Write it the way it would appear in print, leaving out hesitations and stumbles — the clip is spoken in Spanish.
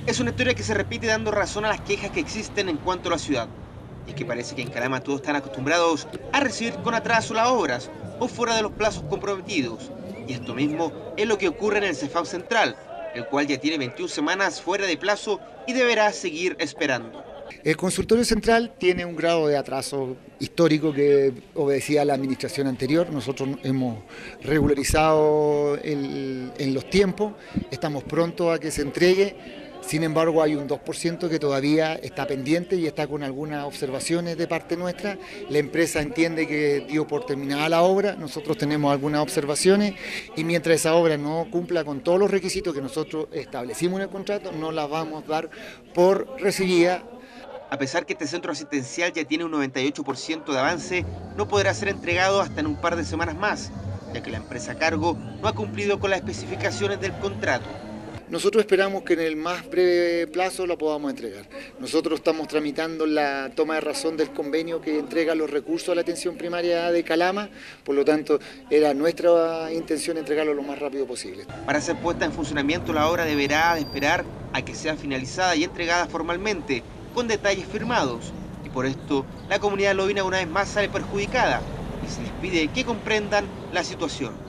Es una historia que se repite dando razón a las quejas que existen en cuanto a la ciudad. Y es que parece que en Calama todos están acostumbrados a recibir con atraso las obras o fuera de los plazos comprometidos. Y esto mismo es lo que ocurre en el CEFAM Central, el cual ya tiene 21 semanas fuera de plazo y deberá seguir esperando. El consultorio central tiene un grado de atraso histórico que obedecía a la administración anterior. Nosotros hemos regularizado en los tiempos, estamos prontos a que se entregue. Sin embargo, hay un 2% que todavía está pendiente y está con algunas observaciones de parte nuestra. La empresa entiende que dio por terminada la obra, nosotros tenemos algunas observaciones y mientras esa obra no cumpla con todos los requisitos que nosotros establecimos en el contrato, no la vamos a dar por recibida. A pesar que este centro asistencial ya tiene un 98% de avance, no podrá ser entregado hasta en un par de semanas más, ya que la empresa a cargo no ha cumplido con las especificaciones del contrato. Nosotros esperamos que en el más breve plazo la podamos entregar. Nosotros estamos tramitando la toma de razón del convenio que entrega los recursos a la atención primaria de Calama, por lo tanto era nuestra intención entregarlo lo más rápido posible. Para ser puesta en funcionamiento, la obra deberá de esperar a que sea finalizada y entregada formalmente, con detalles firmados. Y por esto, la comunidad lobina una vez más sale perjudicada y se les pide que comprendan la situación.